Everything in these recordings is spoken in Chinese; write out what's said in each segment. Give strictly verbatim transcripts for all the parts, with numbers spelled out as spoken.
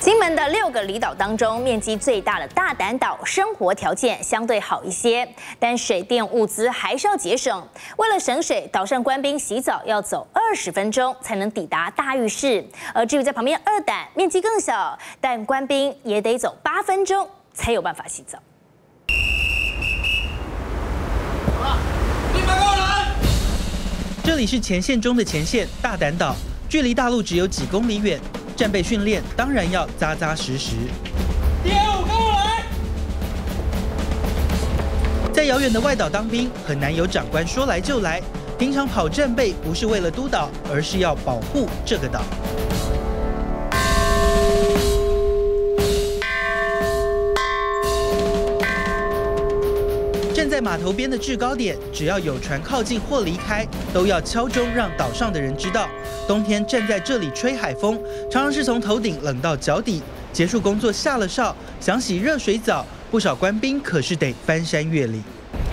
金门的六个离岛当中，面积最大的大胆岛，生活条件相对好一些，但水电物资还是要节省。为了省水，岛上官兵洗澡要走二十分钟才能抵达大浴室。而至于在旁边二胆，面积更小，但官兵也得走八分钟才有办法洗澡。 好了，立马过来！ 这里是前线中的前线，大胆岛，距离大陆只有几公里远。 战备训练当然要扎扎实实。 第二五跟我来。 在遥远的外岛当兵，很难有长官说来就来。平常跑战备不是为了督导，而是要保护这个岛。站在码头边的制高点，只要有船靠近或离开，都要敲钟让岛上的人知道。 冬天站在这里吹海风，常常是从头顶冷到脚底。结束工作下了哨，想洗热水澡，不少官兵可是得翻山越岭。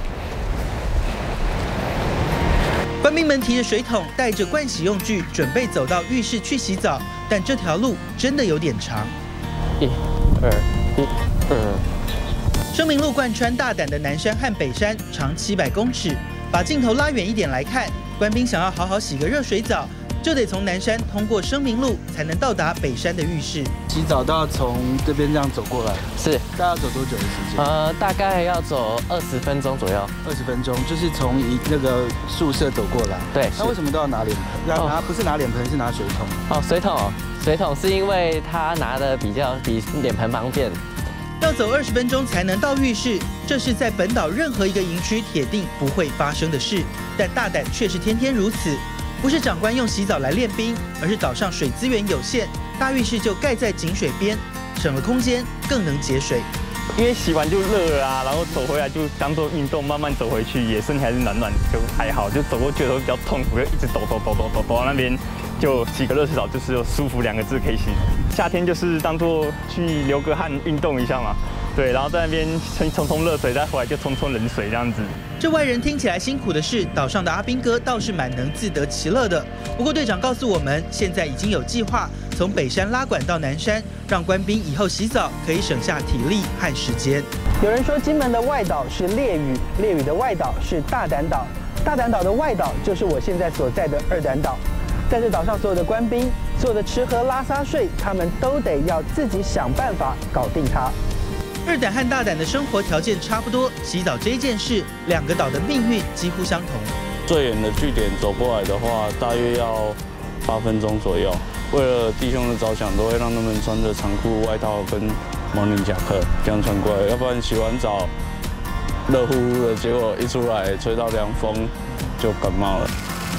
官兵们提着水桶，带着盥洗用具，准备走到浴室去洗澡。但这条路真的有点长。 一、二、一、二。 生命路贯穿大胆的南山和北山，长七百公尺。把镜头拉远一点来看，官兵想要好好洗个热水澡。 就得从南山通过生明路，才能到达北山的浴室。 洗澡都要从这边这样走过来， 是， 大概要走多久的时间？ 呃，大概要走二十分钟左右。 二十分钟，就是从一那个宿舍走过来。对。那为什么都要拿脸盆？要拿不是拿脸盆，是拿水桶。 哦，水桶，水桶是因为他拿的比较比脸盆方便。 要走二十分钟才能到浴室，这是在本岛任何一个营区铁定不会发生的事，但大胆却是天天如此。 不是长官用洗澡来练兵，而是岛上水资源有限，大浴室就盖在井水边，省了空间，更能节水。 因为洗完就热了啊，然后走回来就当做运动，慢慢走回去，也身体还是暖暖，就还好。就走过去的时候比较痛苦，就一直抖抖抖抖抖抖到那边，就洗个热水澡，就是有舒服两个字可以形容。夏天就是当做去流个汗，运动一下嘛。 对，然后在那边先冲冲热水，再回来就冲冲冷水这样子。 这外人听起来辛苦的事，岛上的阿兵哥倒是蛮能自得其乐的。不过队长告诉我们，现在已经有计划从北山拉管到南山，让官兵以后洗澡可以省下体力和时间。 有人说金门的外岛是烈屿，烈屿的外岛是大胆岛，大胆岛的外岛就是我现在所在的二胆岛。在这岛上所有的官兵，所有的吃喝拉撒睡，他们都得要自己想办法搞定它。 二胆和大胆的生活条件差不多，洗澡这件事，两个岛的命运几乎相同。 最远的据点走过来的话，大约要八分钟左右。为了弟兄的着想，都会让他们穿着长裤、外套跟毛领夹克这样穿过来，要不然洗完澡热乎乎的，结果一出来吹到凉风就感冒了。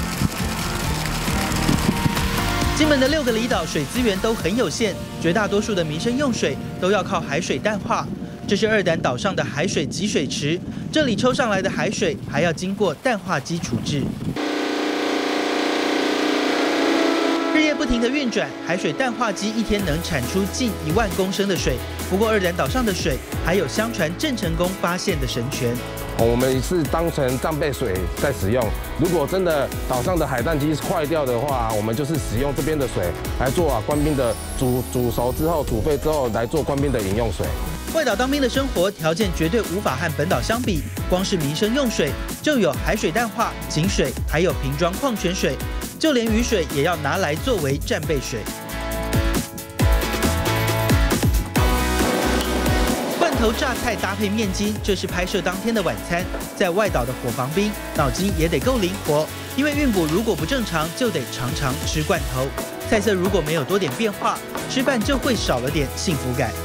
金门的六个离岛水资源都很有限，绝大多数的民生用水都要靠海水淡化。这是二胆岛上的海水集水池，这里抽上来的海水还要经过淡化机处置。日夜不停的运转，海水淡化机一天能产出近一万公升的水。不过二胆岛上的水还有相传郑成功发现的神泉。 我们是当成战备水在使用。如果真的岛上的海淡机坏掉的话，我们就是使用这边的水来做啊官兵的煮煮熟之后煮沸之后来做官兵的饮用水。 外岛当兵的生活条件绝对无法和本岛相比，光是民生用水就有海水淡化、井水，还有瓶装矿泉水，就连雨水也要拿来作为战备水。 头榨菜搭配面筋，这是拍摄当天的晚餐。在外岛的伙房兵脑筋也得够灵活，因为运补如果不正常，就得常常吃罐头。菜色如果没有多点变化，吃饭就会少了点幸福感。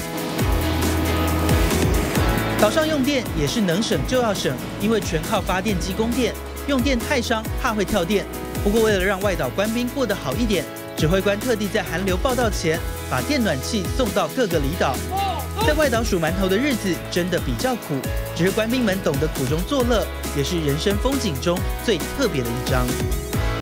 岛上用电也是能省就要省，因为全靠发电机供电，用电太伤，怕会跳电。不过为了让外岛官兵过得好一点，指挥官特地在寒流报到前，把电暖气送到各个离岛。 在外岛数馒头的日子真的比较苦，只是官兵们懂得苦中作乐，也是人生风景中最特别的一章。